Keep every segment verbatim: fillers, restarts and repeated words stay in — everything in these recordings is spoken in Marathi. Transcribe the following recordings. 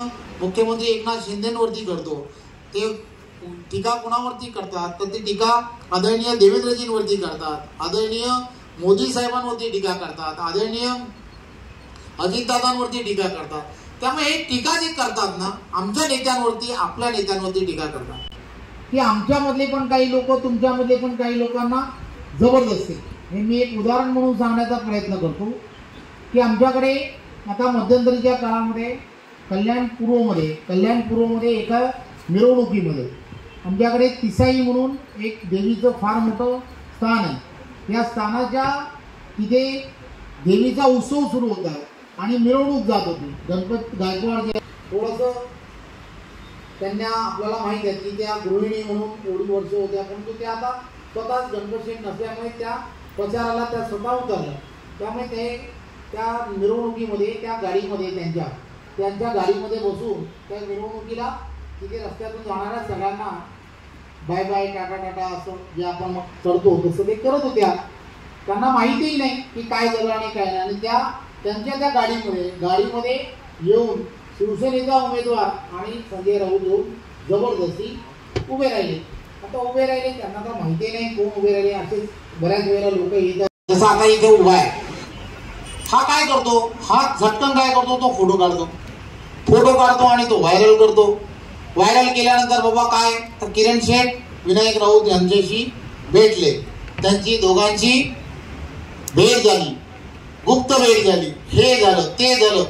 मुख्यमंत्री एकनाथ शिंदेवरती करतो ते टीका कोणावरती करतात तर ती टीका आदरणीय देवेंद्रजींवरती करतात, आदरणीय मोदी साहेबांवरती टीका करतात, आदरणीय अजितदादांवरती टीका करतात। त्यामुळे हे टीका जे करतात ना आमच्या नेत्यांवरती आपल्या नेत्यांवरती टीका करतात की आमच्यामधले पण काही लोक तुमच्यामधले पण काही लोकांना जबरदस्ती। हे मी एक उदाहरण म्हणून सांगण्याचा प्रयत्न करतो की आमच्याकडे आता मध्यंतरीच्या काळामध्ये कल्याणपूर्वमध्ये कल्याणपूर्वमध्ये एका मिरवणुकीमध्ये आमच्याकडे तिसाई म्हणून एक देवीचं फार मोठं स्थान आहे। या स्थानाच्या तिथे देवीचा उत्सव सुरू होता आणि मिरवणूक जात होती। गणपत गायकवाड जे थोडंसं त्यांना आपल्याला माहीत आहे की त्या गृहिणी म्हणून एवढी वर्ष होत्या, परंतु त्या आता स्वतःच गणपती नसल्यामुळे त्या प्रचाराला त्या स्वतः उतरल्या। त्यामुळे ते त्या मिरवणुकीमध्ये त्या गाडीमध्ये त्यांच्या त्यांच्या गाडीमध्ये बसून त्या मिरवणुकीला तिथे रस्त्यातून जाणाऱ्या सगळ्यांना बाय बाय टाटा टाटा असं जे आपण करतो तसं ते करत होत्या। त्यांना माहितीही नाही की काय झालं आणि काय नाही, आणि त्या त्यांच्या त्या गाडीमध्ये गाडीमध्ये येऊन शिवसेनेचा उमेदवार आणि संजय राऊत येऊन जबरदस्ती उभे राहिले। आता उभे राहिले त्यांना तर माहिती नाही कोण उभे राहिले, असे बऱ्याच वेळेला लोक येतात। जसं आता इथे उभा आहे हा काय करतो, हा झटकन काय करतो तो फोटो काढतो फोटो काढतो आणि तो व्हायरल करतो। व्हायरल केल्यानंतर बाबा काय तर किरण शेठ विनायक राऊत यांच्याशी भेटले, त्यांची दोघांची भेट झाली, गुप्त भेट झाली, हे झालं ते झालं।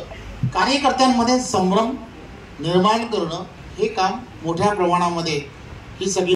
कार्यकर्त्यांमध्ये संभ्रम निर्माण करणं हे काम मोठ्या प्रमाणामध्ये ही सगळी